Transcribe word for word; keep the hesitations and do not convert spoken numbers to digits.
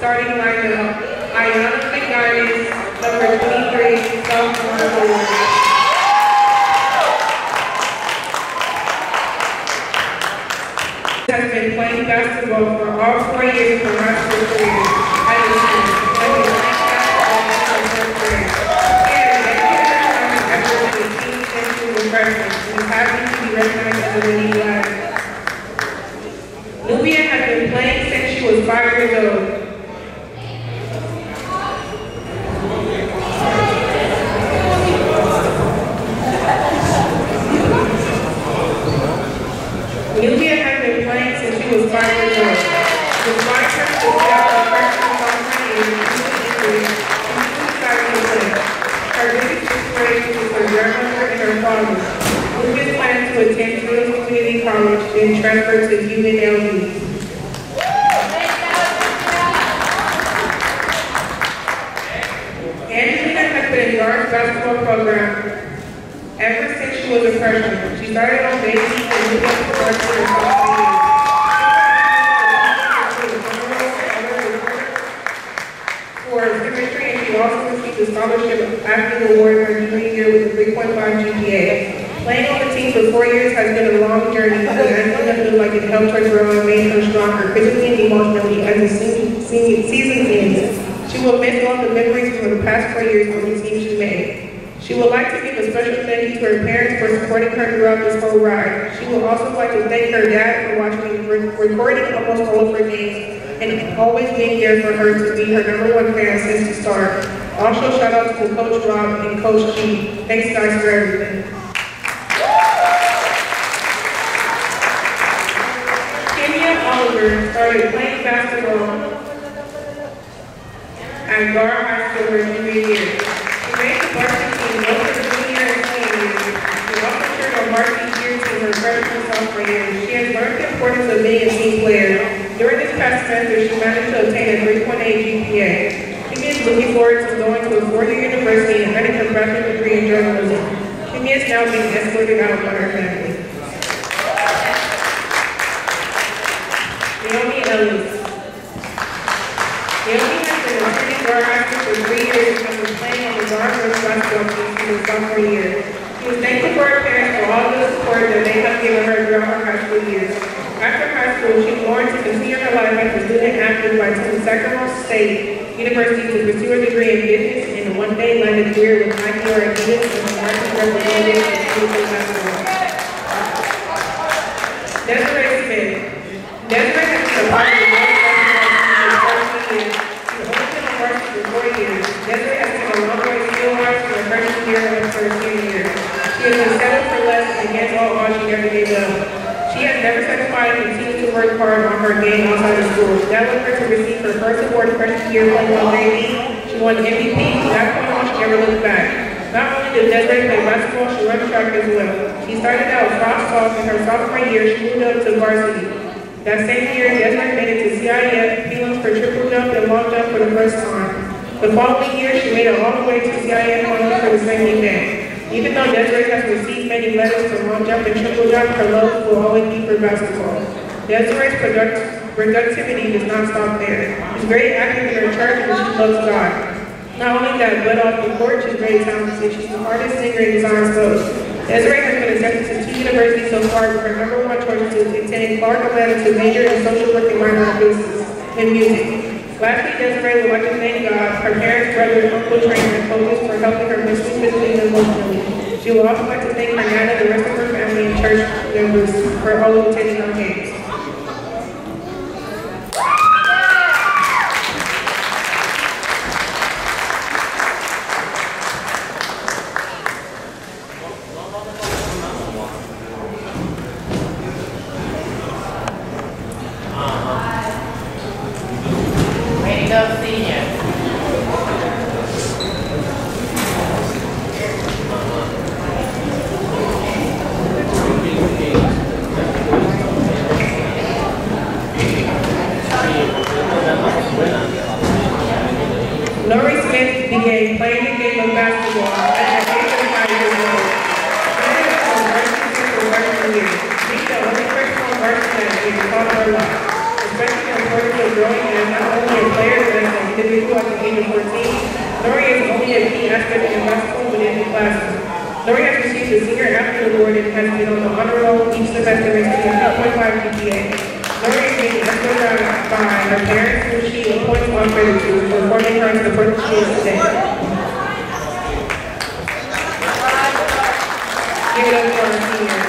Starting lineup, Ayana McGuinness, number twenty-three, sophomore forward. Has been playing basketball for all four years of her high school career. Addison has been playing basketball since her first grade. She has dedicated her time and effort to the team since she was a freshman and is happy to be recognized as a winning ladder. Nubia has been playing since she was five years old. Nubia has been playing since she was five years old. Despite her success her freshman sophomore year due to injury, she decided to play. Her biggest inspiration is her grandmother and her father. Nubia plans to attend Fields Community College and transfer to U N L V. Angelina has been in Dart's basketball program ever since she was a freshman. She started on varsity and moved up to varsity her sophomore year. For chemistry, and she also received a scholarship acting award her junior year with a three point five G P A. Playing on the team for four years has been a long journey, but Angelina feels like it helped her grow and made her stronger physically and emotionally as the season ends. She will miss all the memories from the past four years on the team she made. She would like to give a special thank you to her parents for supporting her throughout this whole ride. She would also like to thank her dad for watching, recording almost all of her games, and always being there for her to be her number one fan since the start. Also, shout out to Coach Rob and Coach G. Thanks guys for everything. Kenya Oliver started playing basketball at Gar High School her junior year. She made the varsity team both her junior and senior years. She also served on varsity year team her freshman sophomore year. She has learned the importance of being a team player. During this past semester, she managed to obtain a three point eight G P A. She is looking forward to going to a four-year university and earning her bachelor's degree in journalism. She is now being escorted out by her family. Naomi Ellis. Naomi has been attending Gar High School for three years and was playing on the Gar girls basketball team since her sophomore year. She was thankful for her parents for all the support that they have given her throughout her high school years. After high school, she wanted to continue her life as a student athlete by attending Sacramento State University to pursue a degree in business and one day land a career with Nike or Adidas and the market representative of school basketball. Desiree Smith. Desiree has been a part of the girls basketball team for fourteen years. She's only been on varsity for four years. Desiree has come a long way skill-wise from her freshman year up to her senior year. She has been settled for less and against all odds she never gave up. She has never satisfied and continued to work hard on her game outside of school. That led her to receive her first award freshman year playing on Navy. She won M V P. From that point on, she never looked back. Not only did Desiree play basketball, she ran track as well. She started out with Fox Talk in her sophomore year. She moved up to varsity. That same year, Desiree made it to C I F prelims for triple jump and long jump for the first time. The following year, she made it all the way to C I F finals for the same event. Even though Desiree has received many medals for long jump and triple jump, her love will always be for basketball. Desiree's product productivity does not stop there. She's very active in her church and she loves God. Not only that, but off the court, she's very talented. She's an artist, singer, and designs both. Desiree has been accepted to two universities so far, with her number one choice to attend Clark Atlanta to major in social work and minor in business and music. Lastly, Desiree would like to thank God, her parents, brothers, uncle, trainer, and coaches for helping her mentally, physically, and emotionally. She would also like to thank her nana, the rest of her family, and church members for always attending our games. Lori Smith began playing the game of basketball at the age of five years old. She was on varsity for freshman year. She's the only person on varsity that has taught her a lot, especially in importance of growing as not only a player but grade school at the age of fourteen. Lori is only a key aspect in gospel within the classroom. Lori has received the Senior Athlete Award and has been on the honor roll each semester receiving a two point five G P A. Lori is being escorted by her parents, who she appoints on gratitude for forming her into the person she is today. Give it up for our seniors.